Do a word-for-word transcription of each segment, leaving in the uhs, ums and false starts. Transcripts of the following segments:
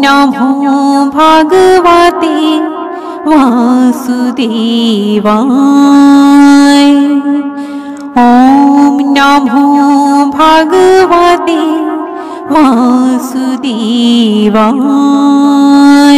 नमो भगवते वासुदेवाय। ओम नमो भगवते वासुदेवाय।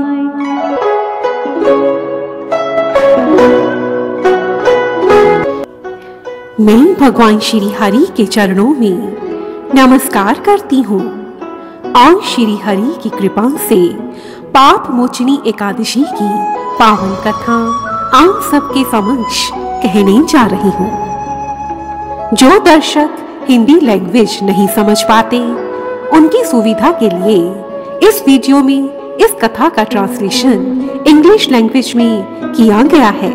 मैं भगवान श्री हरि के चरणों में नमस्कार करती हूँ और श्री हरि की कृपा से पापमोचनी एकादशी की पावन कथा आप सबके समक्ष कहने जा रही हूँ। जो दर्शक हिंदी लैंग्वेज नहीं समझ पाते उनकी सुविधा के लिए इस वीडियो में इस कथा का ट्रांसलेशन इंग्लिश लैंग्वेज में किया गया है।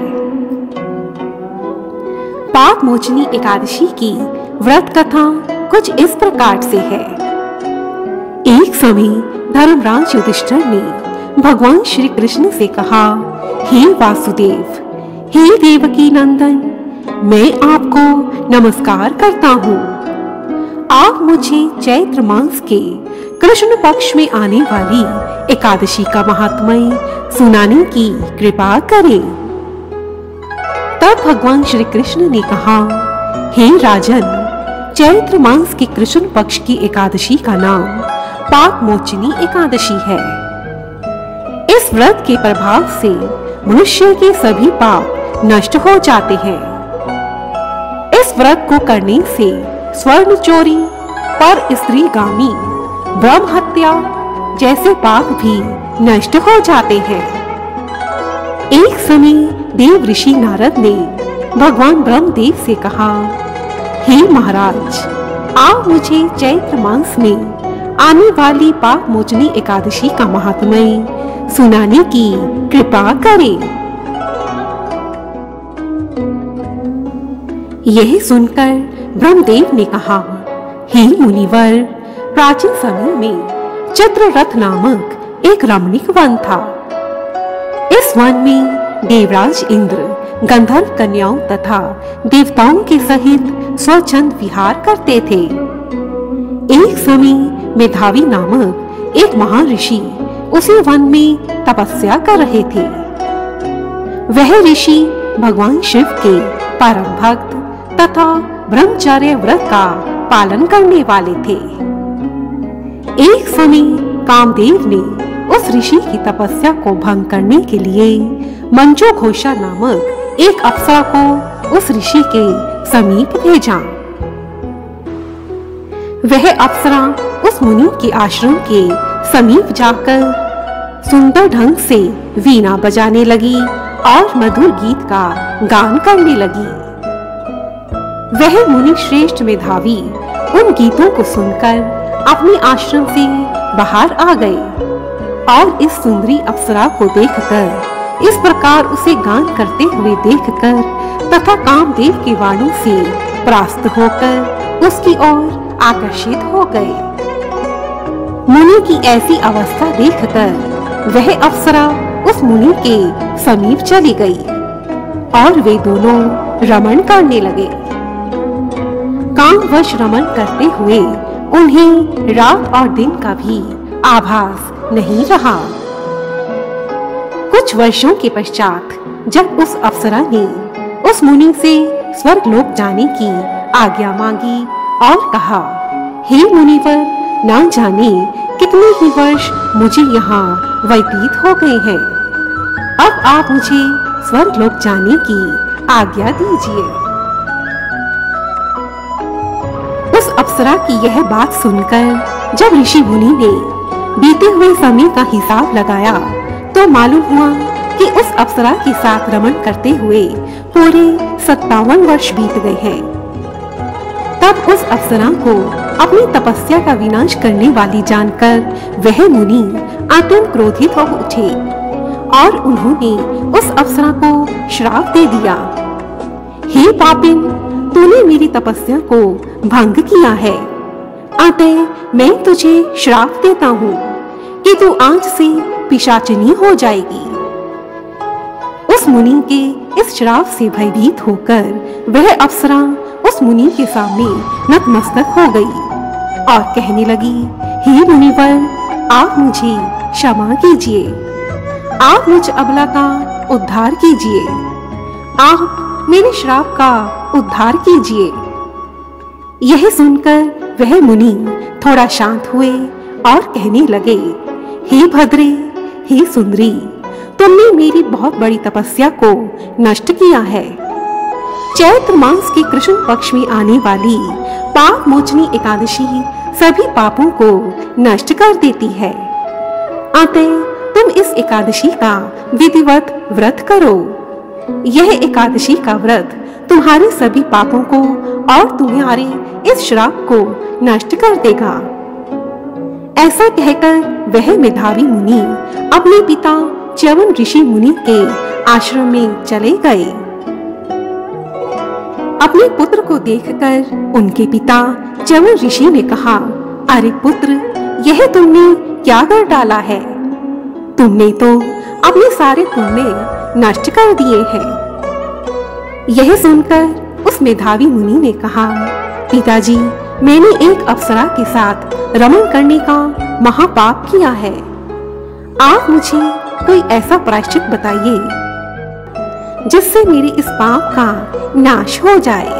पापमोचनी एकादशी की व्रत कथा कुछ इस प्रकार से है। एक समय धर्मराज युधिष्ठिर ने भगवान श्री कृष्ण से कहा, हे वासुदेव, हे देवकी नंदन, मैं आपको नमस्कार करता हूँ। आप मुझे चैत्र मास के कृष्ण पक्ष में आने वाली एकादशी का महात्म्य सुनाने की कृपा करें। तब भगवान श्री कृष्ण ने कहा, हे राजन, चैत्र मास के कृष्ण पक्ष की एकादशी का नाम पापमोचनी एकादशी है। इस व्रत के प्रभाव से मनुष्य के सभी पाप नष्ट हो जाते हैं। इस व्रत को करने से स्वर्ण चोरी, पर स्त्रीगामी, ब्रह्म हत्या जैसे पाप भी नष्ट हो जाते हैं। एक समय देव ऋषि नारद ने भगवान ब्रह्मदेव से कहा, हे महाराज, आप मुझे चैत्र मास में आने वाली पापमोचनी एकादशी का महात्म्य सुनाने की कृपा करें। यह सुनकर ब्रह्मदेव ने कहा, हे मुनिवर, प्राचीन समय में चित्ररथ नामक एक रमणीक वन था। इस वन में देवराज इंद्र गंधर्व कन्याओं तथा देवताओं के सहित स्वच्छंद विहार करते थे। एक समय मेधावी नामक एक महान ऋषि उसी वन में तपस्या कर रहे थे। वह ऋषि भगवान शिव के परम भक्त तथा ब्रह्मचर्य व्रत का पालन करने वाले थे। एक समय कामदेव ने उस ऋषि की तपस्या को भंग करने के लिए मंजूघोषा नामक एक अप्सरा को उस ऋषि के समीप भेजा। वह अप्सरा उस मुनि के आश्रम के समीप जाकर सुंदर ढंग से वीणा बजाने लगी और मधुर गीत का गान करने लगी। वह मुनि श्रेष्ठ मेधावी उन गीतों को सुनकर अपने आश्रम से बाहर आ गए और इस सुंदरी अप्सरा को देखकर, इस प्रकार उसे गान करते हुए देखकर तथा कामदेव के वाणों से परास्त होकर उसकी ओर आकर्षित हो गए। मुनि की ऐसी अवस्था देखकर वह अप्सरा उस मुनि के समीप चली गई और वे दोनों रमण करने लगे। कामवश रमण करते हुए उन्हें रात और दिन का भी आभास नहीं रहा। कुछ वर्षों के पश्चात जब उस अप्सरा ने उस मुनि से स्वर्गलोक जाने की आज्ञा मांगी और कहा, हे मुनिवर, ना जाने कितने ही वर्ष मुझे यहाँ व्यतीत हो गए हैं। अब आप मुझे स्वर्गलोक जाने की आज्ञा दीजिए। उस अप्सरा की यह बात सुनकर जब ऋषि मुनि ने बीते हुए समय का हिसाब लगाया तो मालूम हुआ कि उस अप्सरा के साथ रमण करते हुए पूरे सत्तावन वर्ष बीत गए हैं। तब उस अप्सरा को अपनी तपस्या का विनाश करने वाली जानकर वह मुनि अत्यंत क्रोधित हो उठे और उन्होंने उस अप्सरा को श्राप दे दिया। हे पापिन, तूने मेरी तपस्या को भंग किया है, अतः मैं तुझे श्राप देता हूँ कि तू आज से पिशाचिनी हो जाएगी। उस मुनि के इस श्राप से भयभीत होकर वह अप्सरा उस मुनि के सामने नतमस्तक हो गई और कहने लगी, हे मुनिवर, आप मुझे क्षमा कीजिए। आप मुझ अबला का उद्धार कीजिए। आप मेरे श्राप का उद्धार कीजिए। यह सुनकर वह मुनि थोड़ा शांत हुए और कहने लगे, हे भद्रे, हे सुंदरी, तुमने मेरी बहुत बड़ी तपस्या को नष्ट किया है। चैत्र मास के कृष्ण पक्ष में आने वाली पापमोचनी एकादशी सभी पापों को नष्ट कर देती है। अतः तुम इस एकादशी का विधिवत व्रत करो। यह एकादशी का व्रत तुम्हारे सभी पापों को और तुम्हारे इस श्राप को नष्ट कर देगा। ऐसा कहकर वह मेधावी मुनि अपने पिता च्यवन ऋषि मुनि के आश्रम में चले गए। अपने पुत्र को देखकर उनके पिता च्यवन ऋषि ने कहा, अरे पुत्र, यह तुमने क्या कर डाला है? तुमने तो अपने सारे पुण्य नष्ट कर दिए हैं। यह सुनकर उस मेधावी मुनि ने कहा, पिताजी, मैंने एक अप्सरा के साथ रमण करने का महापाप किया है। आप मुझे कोई ऐसा प्रायश्चित बताइए जिससे मेरे इस पाप का नाश हो जाए।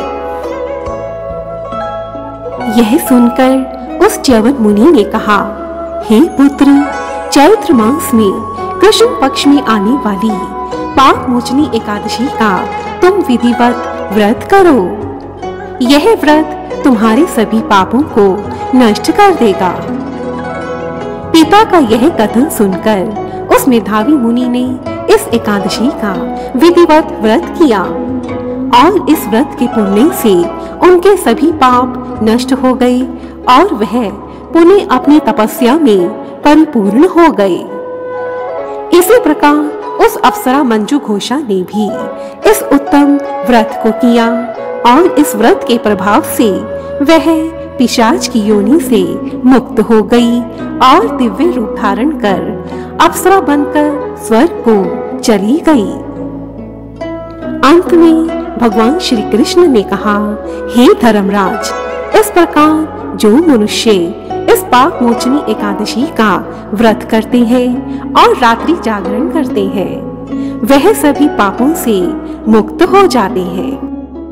यह सुनकर उस च्यवन मुनि ने कहा, हे पुत्र, चैत्र मास में कृष्ण पक्ष में आने वाली पापमोचनी एकादशी का तुम विधिवत व्रत करो। यह व्रत तुम्हारे सभी पापों को नष्ट कर देगा। पिता का यह कथन सुनकर उस मेधावी मुनि ने इस एकादशी का विधिवत व्रत किया और इस व्रत के पुण्य से उनके सभी पाप नष्ट हो गए और वह पुनः अपनी तपस्या में परिपूर्ण हो गए। इसी प्रकार उस अप्सरा मंजुघोषा ने भी इस उत्तम व्रत को किया और इस व्रत के प्रभाव से वह पिशाच की योनि से मुक्त हो गई और दिव्य रूप धारण कर अप्सरा बनकर स्वर्ग को चली गई। अंत में भगवान श्री कृष्ण ने कहा, हे धर्मराज, इस प्रकार जो मनुष्य इस पापमोचनी एकादशी का व्रत करते हैं और रात्रि जागरण करते हैं, वह सभी पापों से मुक्त हो जाते हैं।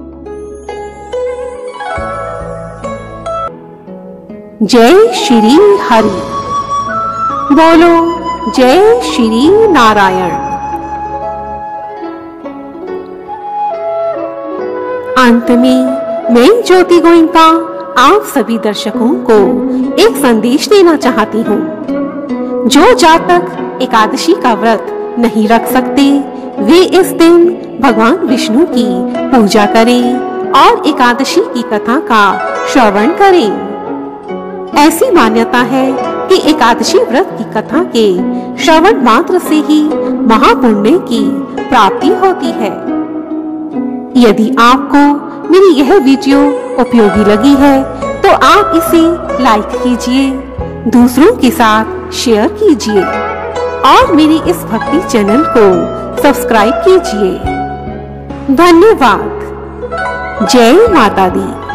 जय श्री हरि बोलो, जय श्री नारायण। अंत में मैं ज्योति गोइंका आप सभी दर्शकों को एक संदेश देना चाहती हूँ। जो जातक एकादशी का व्रत नहीं रख सकते, वे इस दिन भगवान विष्णु की पूजा करें और एकादशी की कथा का श्रवण करें। ऐसी मान्यता है कि एकादशी व्रत की कथा के श्रवण मात्र से ही महापुण्य की प्राप्ति होती है। यदि आपको मेरी यह वीडियो उपयोगी लगी है तो आप इसे लाइक कीजिए, दूसरों के साथ शेयर कीजिए और मेरे इस भक्ति चैनल को सब्सक्राइब कीजिए। धन्यवाद। जय माता दी।